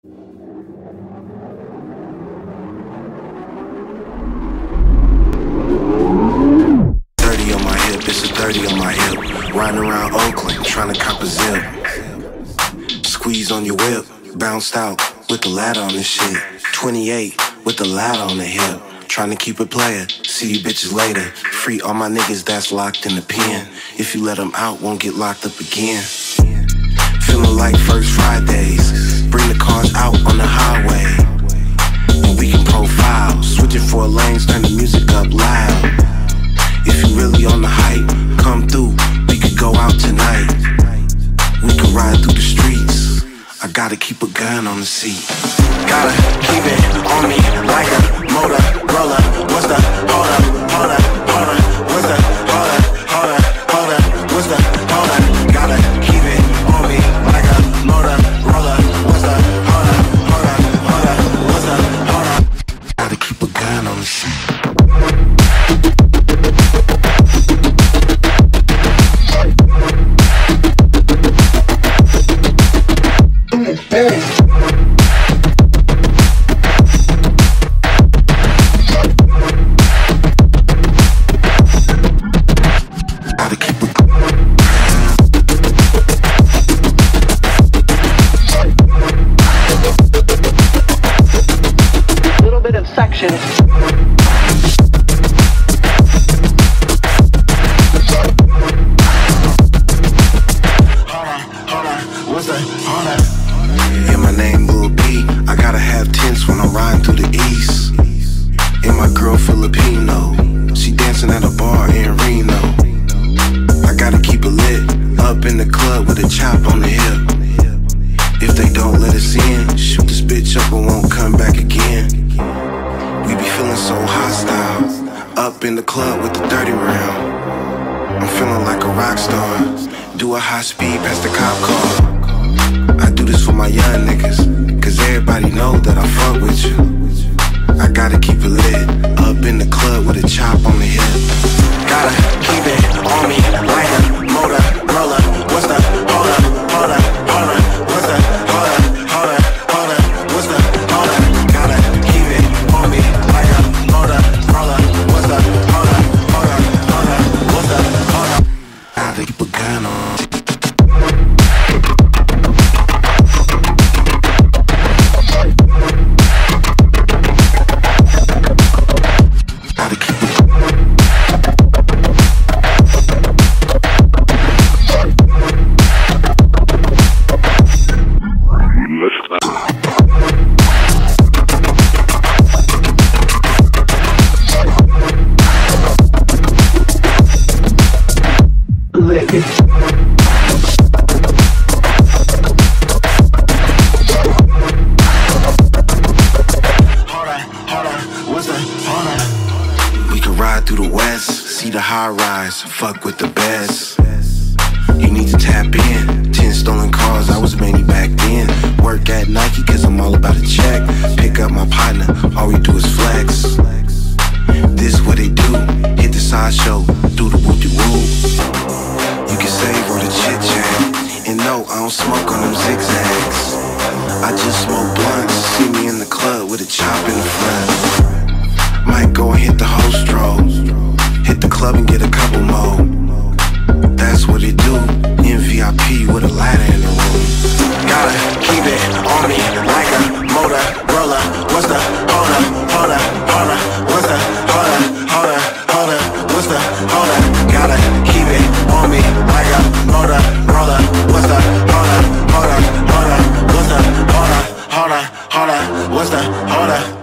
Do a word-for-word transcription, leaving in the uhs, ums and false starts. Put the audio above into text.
thirty on my hip, it's a thirty on my hip. Riding around Oakland, trying to cop a zip. Squeeze on your whip, bounced out with the ladder on this shit. twenty-eight with the ladder on the hip. Trying to keep it player, see you bitches later. Free all my niggas that's locked in the pen. If you let them out, won't get locked up again. Feeling like first Fridays. Bring the cars out on the highway, and we can profile. Switching four lanes, turn the music up loud. If you really on the hype, come through, we could go out tonight. We could ride through the streets. I gotta keep a gun on the seat. Gotta keep it on me like a Motorola. What's the hold up, hold up, hold up? What's the hold up, hold up, hold up? What's the hold up? Gotta keep it on me like a Motorola. What's the hold up, hold up, hold up? What's the hold up? Gotta keep a gun on the seat. Sections. Yeah, my name Lil B. I gotta have tents when I'm riding through the east. And my girl Filipino, she dancing at a bar in Reno. I gotta keep it lit, up in the club with a chop on the hip. If they don't let us in, shoot this bitch up and won't come back again. We be feeling so hostile, up in the club with the dirty round. I'm feeling like a rock star, do a high speed past the cop car. I do this for my young niggas, cause everybody know that I fuck with you. I gotta keep it lit, up in the club with a chop on the hip. Gotta keep it on me like a Motorola. What's the hold up, hold up, hold up? What's the hold up, hold up, hold up? What's the hold up? Gotta keep it on me like a Motorola. What's the hold up, hold up, hold up? What's the hold up? Gotta keep a gun on. We can ride through the west, see the high rise, fuck with the best. You need to tap in, ten stolen cars, I was many back then. Work at Nike cause I'm all about a check. Pick up my partner, all we do is flex. This what they do, hit the sideshow, do the whoop-de-whoop. You can save all the chit-chat, and no, I don't smoke on them zigzags. I just smoke blunts, see me in the club with a chop in the front. Might go and hit the hostro, hit the club and get a couple more. That's what it do, in V I P with a ladder in the room. Gotta keep it on me like a Motorola. What's the hold up, hold up, hold up? What's the hold up, hold up, hold up? What's the hold up? Gotta keep it on me like a Motorola. What's the hold up, hold up, hold up? What's the hold up, hold up, hold up? What's the hold up?